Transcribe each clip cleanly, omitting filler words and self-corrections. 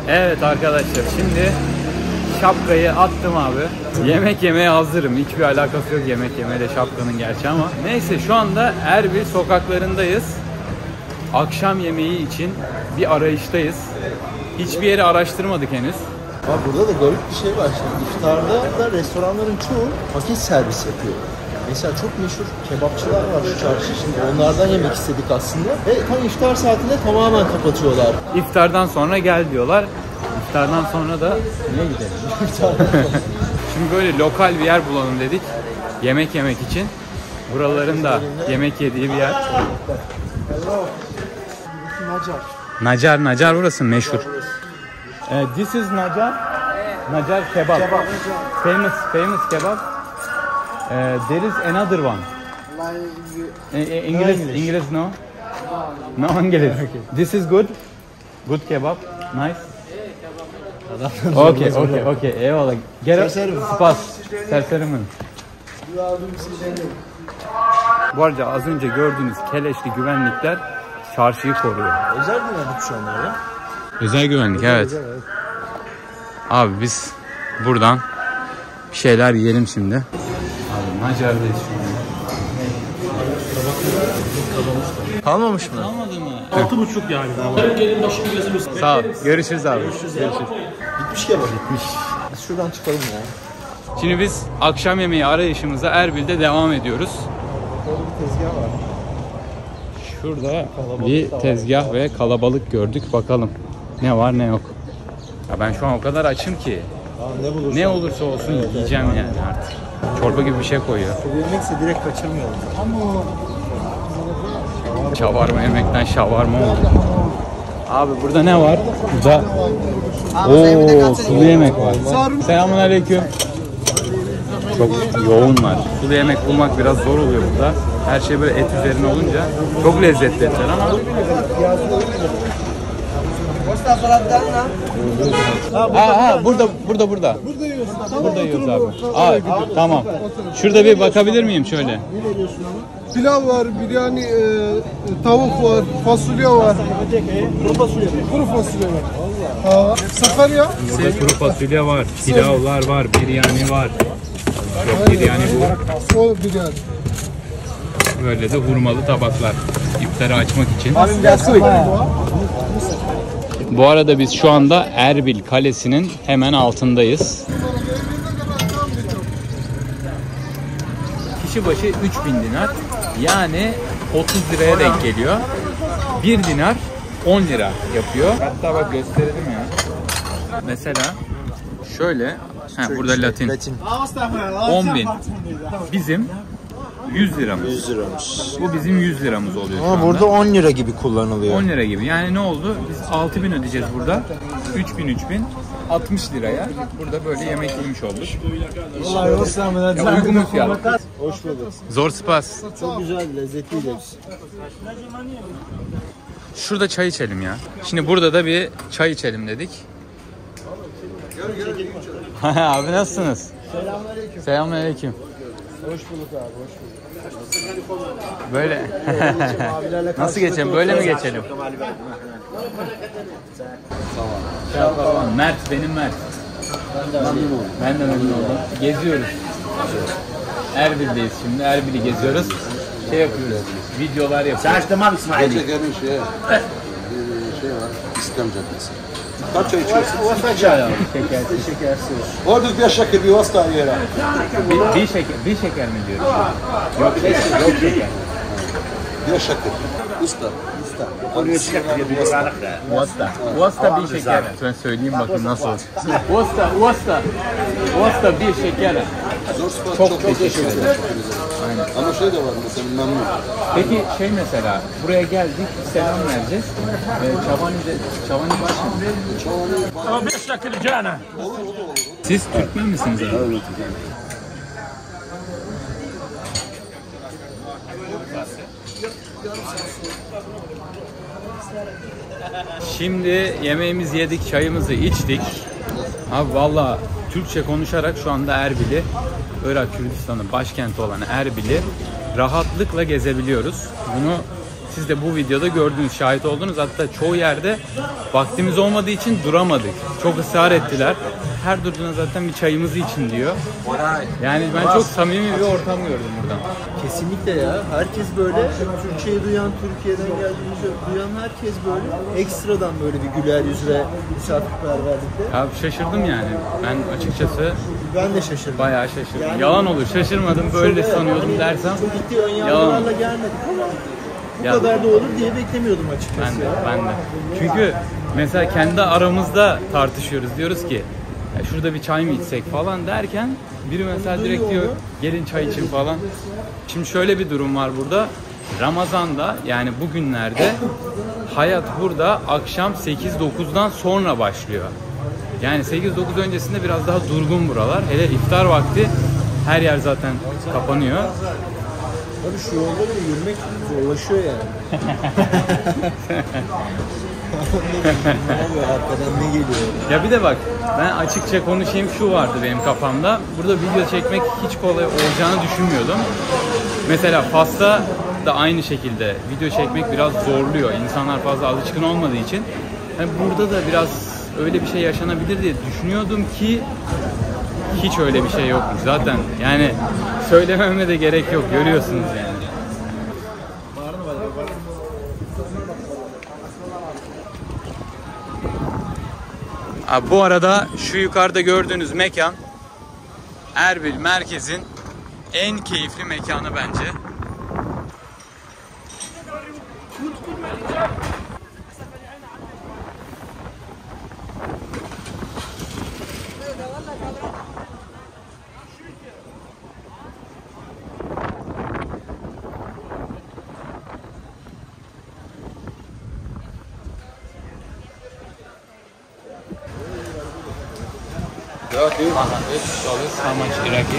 Evet arkadaşlar, şimdi şapkayı attım abi. Yemek yemeye hazırım. Hiçbir alakası yok yemek yemeyle şapkanın gerçi ama. Neyse, şu anda Erbil sokaklarındayız. Akşam yemeği için bir arayıştayız. Hiçbir yeri araştırmadık henüz. Ama burada da garip bir şey var. Şimdi iftarda da restoranların çoğu paket servis yapıyor. Mesela çok meşhur kebapçılar var şu çarşı. Şimdi onlardan yemek istedik aslında. Ve tam iftar saatinde tamamen kapatıyorlar. İftardan sonra gel diyorlar. İftardan sonra da niye gidelim? Şimdi böyle lokal bir yer bulalım dedik. Yemek yemek için. Buraların da yemek yediği bir yer. Nacar burası meşhur. This is Nacar kebab. Famous kebab. There is another one. English no? No English. This is good. Good kebab. Nice. Okay. Eyvallah. Spas. Serserimin. Bu arada az önce gördüğünüz keleşli güvenlikler çarşıyı koruyor. Özel güvenlik şu anlar ya. Özel güvenlik, evet. Abi biz buradan bir şeyler yiyelim şimdi. Abi Nacar'dayız şimdi. Kalmamış mı? Kalmadı mı? 6,5 yani. Gelin başım gözüm üstüne. Sağ ol. Görüşürüz abi. Bitmiş kebap. Bitmiş. Biz şuradan çıkalım ya. Şimdi biz akşam yemeği arayışımıza Erbil'de devam ediyoruz. Orada bir tezgah var. Şurada bir tezgah ve kalabalık gördük. Bakalım ne var ne yok. Ya ben şu an o kadar açım ki. Ne olursa olsun yiyeceğim yani artık. Çorba gibi bir şey koyuyor. Yemekse direkt kaçırmayalım. Şavarma yemekten şavarma oldu. Abi burada ne var? Burada sulu yemek var. Selamünaleyküm. Çok yoğun var. Sulu yemek bulmak biraz zor oluyor burada. Her şey böyle et üzerine olunca çok lezzetli etler ama. Burada. Burada yiyoruz abi. Tamam. Şurada bir bakabilir miyim şöyle? Pilav var, biryani, tavuk var, fasulye var. Kuru fasulye var. Sakarya. Burada kuru fasulye var, pilavlar var, biryani var. Yok biryani bu. O biryani. Böyle de hurmalı tabaklar. İftarı açmak için. Bu arada biz şu anda Erbil Kalesi'nin hemen altındayız. Kişi başı 3000 dinar. Yani 30 liraya denk geliyor. 1 dinar 10 lira yapıyor. Hatta bak gösterelim ya. Mesela şöyle, burada Latin. 10.000. Bizim 100 liramız. 100 liramış. Bu bizim 100 liramız oluyor şu Ama anda. burada 10 lira gibi kullanılıyor. 10 lira gibi. Yani ne oldu? Biz 6.000 ödeyeceğiz burada. 3.000 60 liraya burada böyle yemek yemiş olduk. Ya uygun bir fiyat. Hoş bulduk. Zor spas. Çok güzel, lezzetliydi hepsi. Şurada çay içelim ya. Şimdi burada da bir çay içelim dedik. Abi nasılsınız? Selamünaleyküm. Selamünaleyküm. Hoş bulduk abi, hoş bulduk. Böyle. Nasıl geçelim? Böyle mi geçelim? Tamam. Mert, benim Mert. Ben de memnun oldum. Geziyoruz. Erbil'deyiz şimdi. Erbil'i geziyoruz. Şey yapıyoruz. Videolar yapıyoruz. Gecenin şey var. İslam Caddesi. Kaç çay içiyorsun? Şekersiz. Orada bir şeker bir vasta yere. Bir şeker mi diyoruz? Yok şeker. Bir şeker. Usta. Uasta bir şeker. Ben söyleyeyim bakın nasıl. Uasta bir şeker. Çok teşekkür ederim. Aynen. Ama şey de var mesela memnun. Peki şey mesela buraya geldik selam vereceğiz. Çavani baş mı? Ama 5 dakika cana. Siz Türkmen misiniz abi? Evet. Şimdi yemeğimizi yedik, çayımızı içtik. Abi valla Türkçe konuşarak şu anda Erbil'i, Irak Kürdistan'ın başkenti olan Erbil'i rahatlıkla gezebiliyoruz. Bunu siz de bu videoda gördünüz, şahit oldunuz. Hatta çoğu yerde vaktimiz olmadığı için duramadık. Çok ısrar ettiler. Her durduğuna zaten bir çayımızı için diyor. Yani ben çok samimi bir ortam gördüm buradan. Kesinlikle ya. Herkes böyle Türkçeyi duyan, Türkiye'den geldiğimizi duyan herkes böyle ekstradan böyle bir güler yüz ve misafirperverlikle. Abi şaşırdım yani. Ben açıkçası Ben de şaşırdım. bayağı şaşırdım. Yalan olur, şaşırmadım, böyle sanıyordum dersem Çok ciddi ön yalan yargılarla olur. gelmedik ama bu Ya- kadar da olur diye beklemiyordum açıkçası. Ben de. Çünkü mesela kendi aramızda tartışıyoruz. Diyoruz ki ya şurada bir çay mı içsek falan derken biri mesela direkt diyor gelin çay için falan. Şimdi şöyle bir durum var burada. Ramazan'da yani bugünlerde hayat burada akşam 8-9'dan sonra başlıyor. Yani 8-9 öncesinde biraz daha durgun buralar. Hele iftar vakti her yer zaten kapanıyor. Tabii şu yolda bile yürümek zorlaşıyor yani. Ne oluyor arkadan ne geliyor? Ya bir de bak ben açıkça konuşayım, şu vardı benim kafamda. Burada video çekmek hiç kolay olacağını düşünmüyordum. Mesela Fas'ta da aynı şekilde video çekmek biraz zorluyor. İnsanlar fazla alışkın olmadığı için. Yani burada da biraz öyle bir şey yaşanabilir diye düşünüyordum ki hiç öyle bir şey yokmuş zaten. Yani söylememe de gerek yok, görüyorsunuz yani. Abi bu arada şu yukarıda gördüğünüz mekan Erbil merkezin en keyifli mekanı bence. How much Iraki?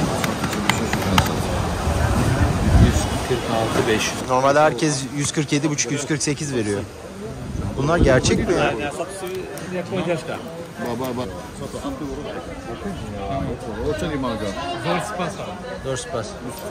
146.500. Normalde herkes 147,5-148 veriyor. Bunlar gerçek mi ya? Dört pas.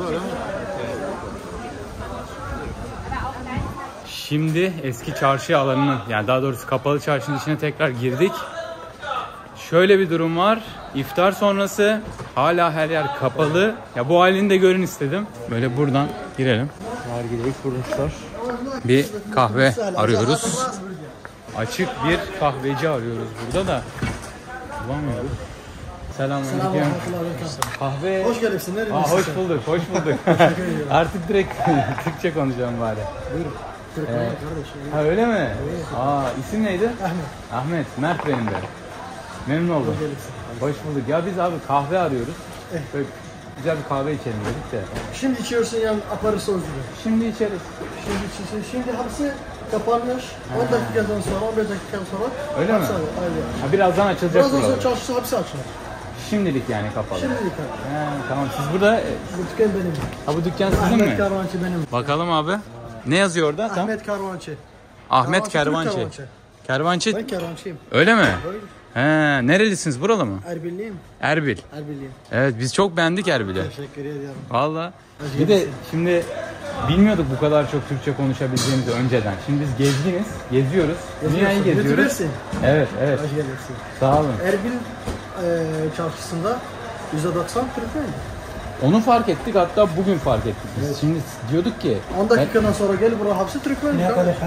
Şimdi eski çarşı alanının, yani daha doğrusu kapalı çarşının içine tekrar girdik. Şöyle bir durum var. İftar sonrası hala her yer kapalı. Ya bu halini de görün istedim. Böyle buradan girelim. Nargileyi kurmuşlar. Bir kahve arıyoruz. Açık bir kahveci arıyoruz burada da. Bulamıyoruz. Selamünaleyküm. Kahve. Hoş geldin. Nereye? Hoş bulduk, hoş bulduk. Artık direkt Türkçe konuşacağım bari. Buyurun. Ha öyle mi? İsim neydi? Ahmet, Mert benim de. Memnun oldum. Hoş bulduk. Ya biz abi kahve arıyoruz. Böyle güzel bir kahve içelim dedik de. Şimdi içiyorsun yani aparı sözlü. Şimdi içeriz. Şimdi içiyorsun. Şimdi hapsi kapanmış. 10 dakikadan sonra, 15 dakikadan sonra. Öyle mi? hapsi alıyor. Aynen. Ha, birazdan açılacak Birazdan sonra buralar. çarşısı hapsi açılır. Şimdilik yani kapalı. Şimdi yıkar. Tamam, siz burada... Bu dükkan benim. Ha bu dükkan sizin Ahmet mi? Karvançı benim. Bakalım abi. Ne yazıyor orada? Tam? Ahmet Karvançı. Ahmet Karvançı, Kervançı. Türk Kervançı. Ben Kervançıyım. Öyle mi? Öyle. He, nerelisiniz? Buralı mı? Erbilliyim. Erbil. Erbilliyim. Evet, biz çok beğendik Erbil'i. Teşekkür ediyorum. Valla. Bir de şimdi bilmiyorduk bu kadar çok Türkçe konuşabileceğimizi önceden. Şimdi biz gezginiz, geziyoruz. Dünyayı geziyoruz. Götürürsün. Evet, evet. Hoş gelirsin. Sağ olun. Erbil çarşısında %90 Türkmen. Onu fark ettik, hatta bugün fark ettik biz. Şimdi diyorduk ki 10 dakikadan sonra gel buraya hapsi Türkmen.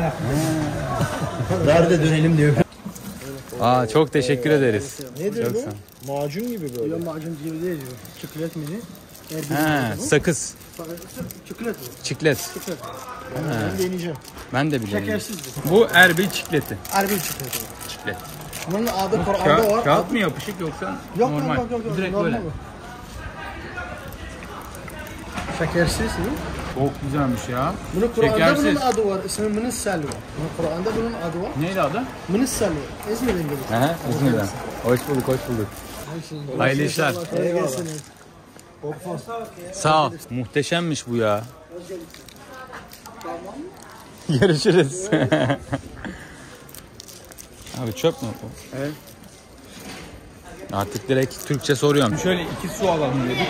Ver de dönelim diyor. çok teşekkür ederiz. Nedir Çok bu? sağ ol. Macun gibi böyle. Yok macun gibi değil diyor. Çiklet mi ne? Sakız, Çiklet bu. çiklet. Çiklet. Ben deneyeceğim. Ben de biliyorum. Şekersiz bu. Bu Erbil çikleti. Erbil çikleti. Çiklet. Bunun adı Kur'an'da var. Kağıt mı yapışık yoksa Yok normal? yok. Direkt normal böyle. bu. Şekersiz mi? Çok güzelmiş ya. Bunun Kur'an'da Şekersiz. bunun adı var. İsmi Mınis Selva. Bunun Kur'an'da bunun adı var. Neydi adı? Mınis Selva. İzmir'den geliyor. İzmir'den. Hoş bulduk, hoş bulduk. Hayırlı işler. Kolay gelsin. Sağ ol. Muhteşemmiş bu ya. Görüşürüz. Abi çöp mü bu? Evet. Artık direkt Türkçe soruyorum. Şöyle 2 su alalım dedik.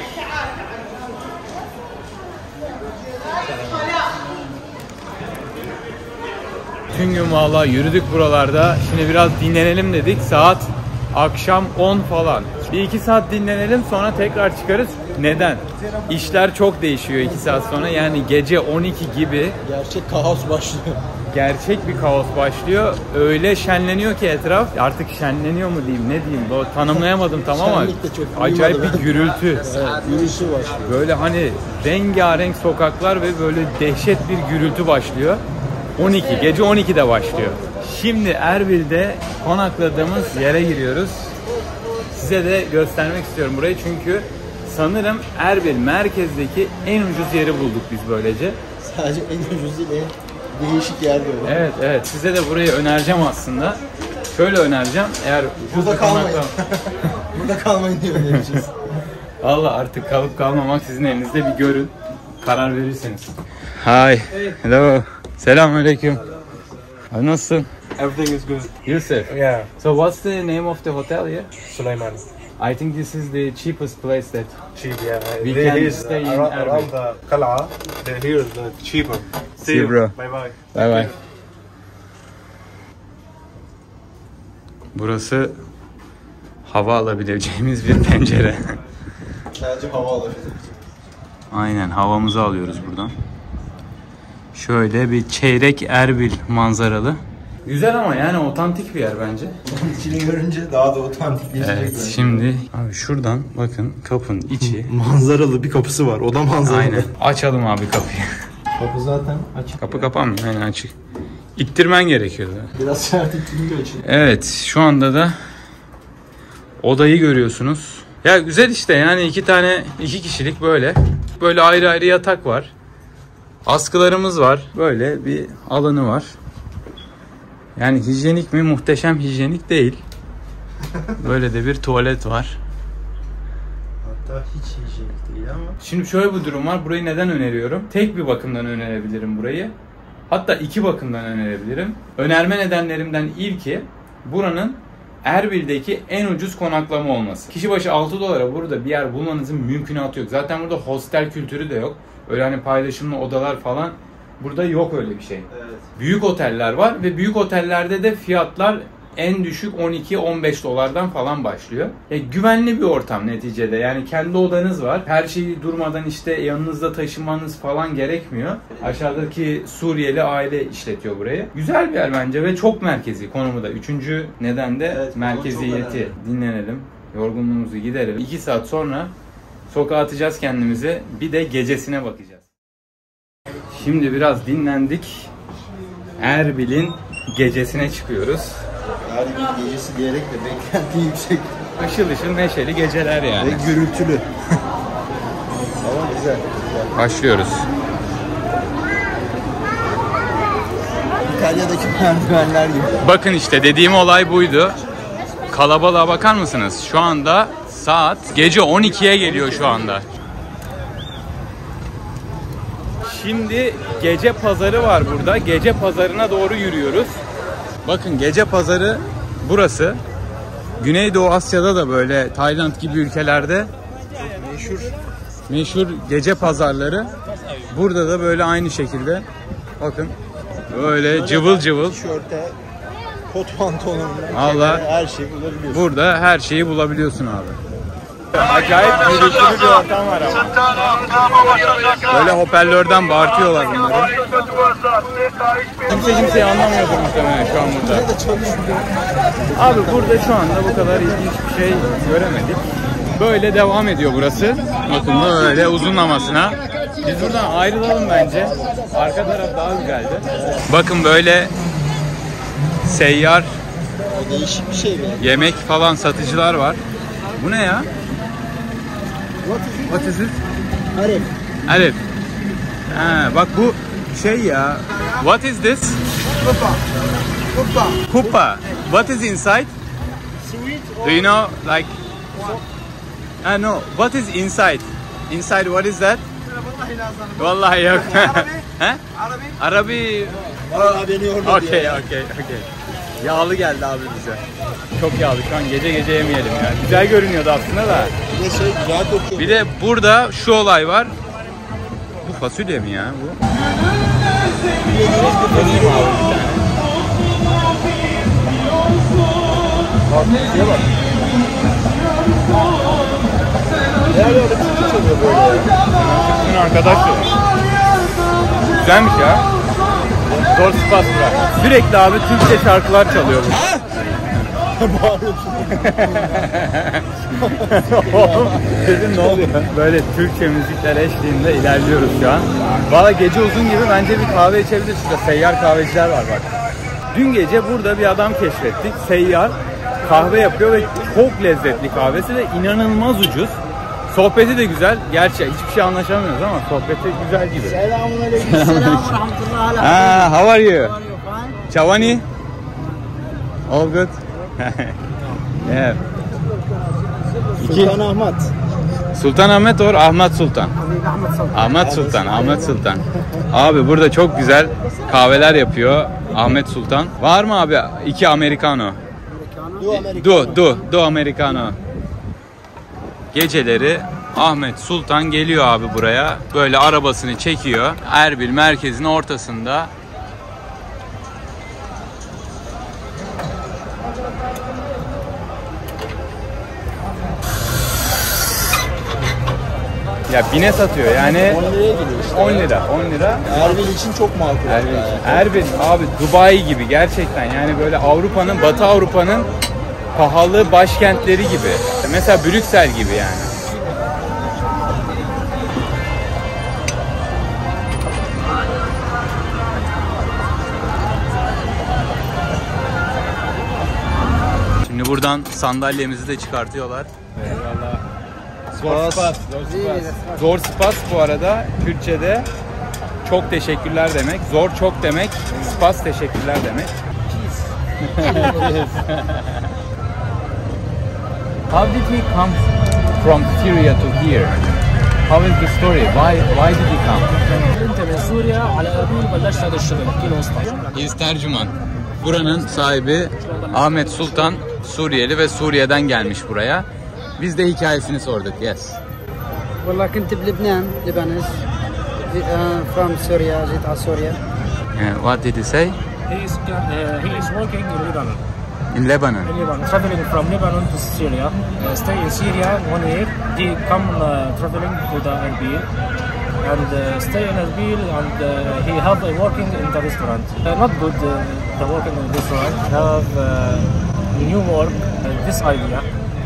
Bütün gün vallahi yürüdük buralarda. Şimdi biraz dinlenelim dedik. Saat akşam 10 falan. Bir 2 saat dinlenelim, sonra tekrar çıkarız. Neden? İşler çok değişiyor 2 saat sonra. Yani gece 12 gibi Gerçek kaos başlıyor. gerçek bir kaos başlıyor. Öyle şenleniyor ki etraf. Artık şenleniyor mu diyeyim, ne diyeyim? Tanımlayamadım tam ama Şenlik de çok acayip uyumadı bir gürültü. Yürüyüşü başlıyor. Böyle hani rengarenk sokaklar ve böyle dehşet bir gürültü başlıyor. 12, gece 12'de başlıyor. Şimdi Erbil'de konakladığımız yere giriyoruz. Size de göstermek istiyorum burayı çünkü sanırım Erbil merkezdeki en ucuz yeri bulduk biz böylece. Sadece en ucuz değil, en değişik yer böyle. Evet evet, size de burayı önereceğim aslında. Şöyle önereceğim, eğer ucuz Burada bir kalmayın. konakla- Burada kalmayın diye önereceğiz. Valla artık kalıp kalmamak sizin elinizde, bir görün. Karar verirsiniz. Hi. Hello. Selamünaleyküm. Nasılsın? Everything is good. Yusuf. Yeah, So what's the name of the hotel here? Sulaiman. I think this is the cheapest place that Cheap, yeah. We They can here stay in around, Erbil. around the Qal'a. Here is the cheaper. See you, bro. Bye bye. Bye bye. Burası hava alabileceğimiz bir pencere. Sadece hava alır. Aynen, havamızı alıyoruz buradan. Şöyle bir çeyrek Erbil manzaralı. Güzel ama yani otantik bir yer bence. İçini görünce daha da otantikleşecek. Evet, şimdi abi şuradan bakın, kapının içi. Manzaralı bir kapısı var. O da manzaralı. Aynen. Açalım abi kapıyı. Kapı zaten açık. Kapı kapanmıyor. Aynen açık. İttirmen gerekiyordu. Biraz sert itiliyor için. Evet, şu anda da odayı görüyorsunuz. Ya güzel işte, yani iki kişilik böyle. Böyle ayrı ayrı yatak var. Askılarımız var. Böyle bir alanı var. Yani hijyenik mi? Muhteşem hijyenik değil. Böyle de bir tuvalet var. Hatta hiç hijyenik değil ama. Şimdi şöyle bir durum var. Burayı neden öneriyorum? Tek bir bakımdan önerebilirim burayı. Hatta 2 bakımdan önerebilirim. Önerme nedenlerimden ilki buranın Erbil'deki en ucuz konaklama olması. Kişi başı 6 dolara burada bir yer bulmanızın mümkünatı yok. Zaten burada hostel kültürü de yok. Öyle hani paylaşımlı odalar falan burada yok, öyle bir şey. Evet. Büyük oteller var ve büyük otellerde de fiyatlar en düşük 12-15 dolardan falan başlıyor. Güvenli bir ortam neticede. Yani kendi odanız var. Her şeyi durmadan işte yanınızda taşımanız falan gerekmiyor. Aşağıdaki Suriyeli aile işletiyor burayı. Güzel bir yer bence ve çok merkezi konumu da. 3. neden de Evet, merkeziyeti. Dinlenelim, yorgunluğumuzu giderelim. 2 saat sonra sokağa atacağız kendimizi. Bir de gecesine bakacağız. Şimdi biraz dinlendik. Erbil'in gecesine çıkıyoruz. Erbil gecesi diyerek de beklenti yüksek. Işıl ışıl neşeli geceler yani. Ve gürültülü. Ama güzel. Başlıyoruz. İtalya'daki merdivenler gibi. Bakın işte dediğim olay buydu. Kalabalığa bakar mısınız? Şu anda saat gece 12'ye geliyor şu anda. Şimdi gece pazarı var burada. Gece pazarına doğru yürüyoruz. Bakın gece pazarı burası. Güneydoğu Asya'da da böyle Tayland gibi ülkelerde meşhur gece pazarları. Burada da böyle aynı şekilde. Bakın böyle cıvıl cıvıl. Tişörte, kot pantolonuna, Allah, her şeyi bulabiliyorsun. burada her şeyi bulabiliyorsun abi. Acayip gürültülü bir ortam var ama. Böyle hoparlörden bağırtıyorlar bunları. Kimse kimseyi anlamıyordur muhtemelen şu an burada. Abi burada şu anda bu kadar ilginç bir şey göremedik. Böyle devam ediyor burası. Bakın böyle uzunlamasına. Biz buradan ayrılalım bence. Arka taraf daha güzeldi. Bakın böyle seyyar Değişik bir şey be. yemek falan satıcılar var. Bu ne ya? What is it? Arif. Alif. Ha, bak bu şey ya. What is this? Kupa. Kupa. Kupa. What is inside? Do you know like? No. What is inside? Inside what is that? Vallahi yok. He? Arabi. Vallahi beni yordu Okay, diye. okay. Yağlı geldi abi bize. Çok yağlı. Şu an gece yemeyelim ya. Güzel görünüyordu aslında da. Bir de şey güzel kokuyor. Bir de burada şu olay var. Bu fasulye mi ya bu? Deneyim abi bir tane. Bak diye bak. Ne öyle türkü çalıyor böyle ya? Sizin arkadaş da. Güzelmiş ya. Zor spas bırak. Sürekli abi Türkçe şarkılar çalıyor bu. Dedim ne oluyor? Böyle Türkçe müzikler eşliğinde ilerliyoruz şu an. Valla gece uzun gibi bence bir kahve içebiliriz. Şurada seyyar kahveciler var bak. Dün gece burada bir adam keşfettik. Seyyar kahve yapıyor ve çok lezzetli kahvesi ve inanılmaz ucuz. Sohbeti de güzel. Gerçi hiçbir şey anlaşamıyoruz ama sohbeti güzel gibi. Selamünaleyküm. How are you? Chavani? All good? Yeah. Sultan Ahmet. Sultan Ahmet or Ahmet Sultan? Ahmet Sultan, Ahmet Sultan. Abi burada çok güzel kahveler yapıyor Ahmet Sultan. Var mı abi 2 americano? Du americano. Geceleri Ahmet Sultan geliyor abi buraya. Böyle arabasını çekiyor. Erbil merkezin ortasında. Ya 1000'e satıyor yani 10 liraya geliyor işte. 10 lira, 10 lira. Erbil için çok makul. Erbil abi Dubai gibi gerçekten yani böyle Avrupa'nın, Batı Avrupa'nın pahalı başkentleri gibi. Mesela Brüksel gibi yani. Şimdi buradan sandalyemizi de çıkartıyorlar. Eyvallah. Zor spas. Zor spas bu arada Türkçe'de çok teşekkürler demek. Zor çok demek. Spas teşekkürler demek. How did he come from Syria to here? How is the story? Why did he come? انت من سوريا على اربيل بلشت هذا الشغل احكي له قصتك. He is tercüman. Buranın sahibi Ahmet Sultan Suriyeli ve Suriye'den gelmiş buraya. Biz de hikayesini sorduk. Yes. والله كنت بلبنان لبنان from Syria جيت على سوريا. What did he say? He is working in Lebanon. In Lebanon. In Lebanon, traveling from Lebanon to Syria. Stay in Syria 1 year. He come traveling to the Erbil and stay in Erbil and he have working in the restaurant. Not good the working in the restaurant. Have new work. This idea.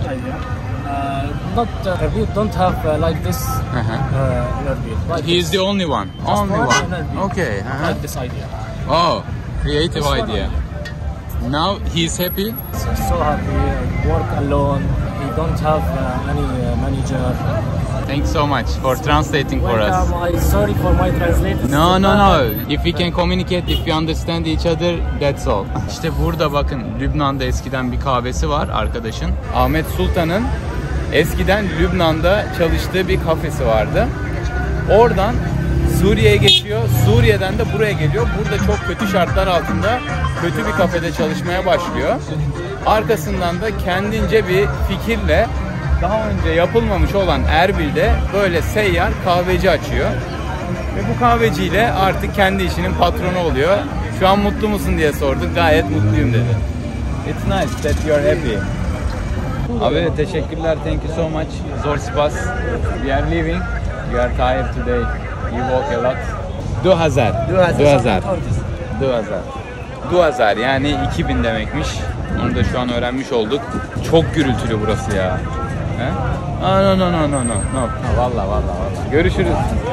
Not Erbil don't have like this in Erbil. Like He is the only one. Only one. Okay. like this idea. Oh, creative idea. Now he's happy. So happy. Work alone. He don't have any manager. Thanks so much for translating for us. Welcome. I'm sorry for my translation. No. If we can communicate, if we understand each other, that's all. İşte burada bakın Lübnan'da eskiden bir kahvesi var arkadaşın. Ahmet Sultan'ın eskiden Lübnan'da çalıştığı bir kafesi vardı. Oradan Suriye'ye geçiyor. Suriye'den de buraya geliyor. Burada çok kötü şartlar altında kötü bir kafede çalışmaya başlıyor. Arkasından da kendince bir fikirle daha önce yapılmamış olan Erbil'de böyle seyyar kahveci açıyor. Ve bu kahveciyle artık kendi işinin patronu oluyor. Şu an mutlu musun diye sorduk. Gayet mutluyum dedi. It's nice that you are happy. Abi teşekkürler. Thank you so much. Zor spas. We are leaving. You are tired today. You walk a lot. 2000 yani 2000 demekmiş. Onu da şu an öğrenmiş olduk. Çok gürültülü burası ya. He? No. Vallahi. Görüşürüz.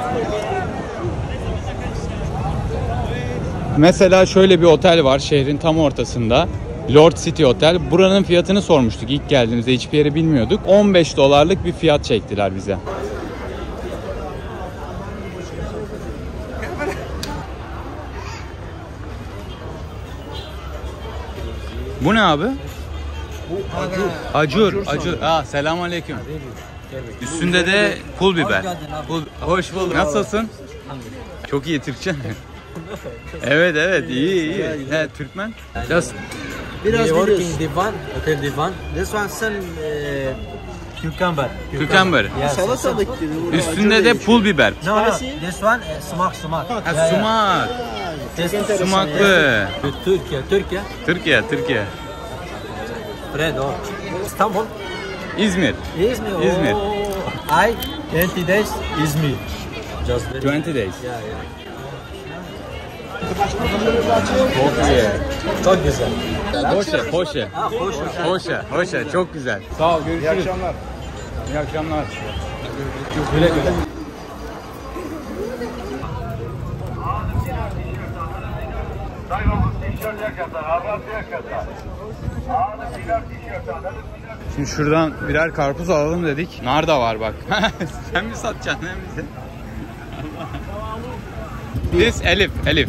Mesela şöyle bir otel var şehrin tam ortasında. Lord City Otel. Buranın fiyatını sormuştuk ilk geldiğimizde. Hiçbir yeri bilmiyorduk. $15'lık bir fiyat çektiler bize. Bu ne abi? Acur. Selamünaleyküm. Üstünde de pul biber. Hoş bulduk. Nasılsın? Çok iyi Türkçe. Evet iyi. He, Türkmen. Just Biraz working divan, hotel divan. This one sell cucumber. Yes. Salatalık gibi. bu. Üstünde de pul biber. No, this one sumak. Ha, sumak. Sumaklı. Türkiye. Türkiye. friend. Oh. Istanbul. İzmir. İzmir. Oh. İzmir. I 20 days İzmir. Just 20 days. Yeah, yeah. Çok iyi. Çok güzel. Hoşça, hoşça. Ha, hoş. Hoşça, hoşça. Çok güzel. Sağ ol, görüşürüz. İyi akşamlar. İyi akşamlar. Güle güle. Şimdi şuradan birer karpuz alalım dedik. Nar da var bak. Sen mi satacaksın lan bize? This Elif.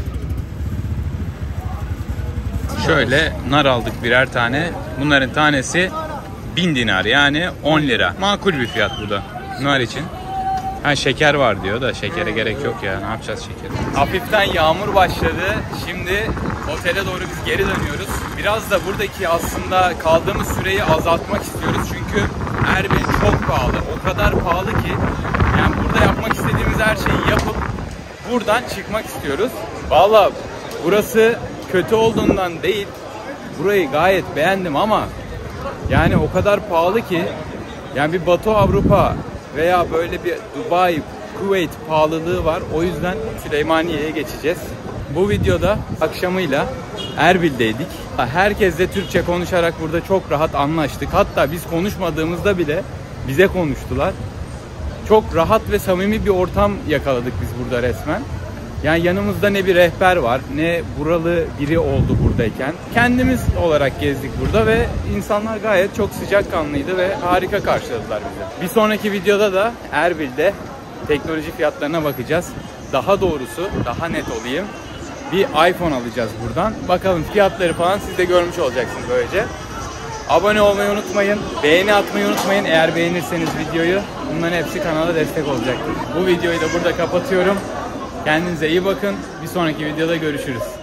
Şöyle nar aldık birer tane. Bunların tanesi 1000 dinar yani 10 lira. Makul bir fiyat bu da nar için. Ha şeker var diyor da şekere gerek yok ya. Ne yapacağız şekeri? Hafiften yağmur başladı. Şimdi otele doğru biz geri dönüyoruz. Biraz da buradaki aslında kaldığımız süreyi azaltmak istiyoruz. Çünkü Erbil çok pahalı. O kadar pahalı ki yani burada yapmak istediğimiz her şeyi yapıp buradan çıkmak istiyoruz. Vallahi burası kötü olduğundan değil. Burayı gayet beğendim ama yani o kadar pahalı ki yani bir Batı Avrupa veya böyle bir Dubai, Kuveyt pahalılığı var. O yüzden Süleymaniye'ye geçeceğiz. Bu videoda akşamıyla Erbil'deydik. Herkesle Türkçe konuşarak burada çok rahat anlaştık. Hatta biz konuşmadığımızda bile bize konuştular. Çok rahat ve samimi bir ortam yakaladık biz burada resmen. Yani yanımızda ne bir rehber var, ne buralı biri oldu buradayken. Kendimiz olarak gezdik burada ve insanlar gayet çok sıcakkanlıydı ve harika karşıladılar bizi. Bir sonraki videoda da Erbil'de teknoloji fiyatlarına bakacağız. Daha doğrusu, daha net olayım, bir iPhone alacağız buradan. Bakalım fiyatları falan siz de görmüş olacaksınız böylece. Abone olmayı unutmayın, beğeni atmayı unutmayın eğer beğenirseniz videoyu. Bunların hepsi kanala destek olacaktır. Bu videoyu da burada kapatıyorum. Kendinize iyi bakın. Bir sonraki videoda görüşürüz.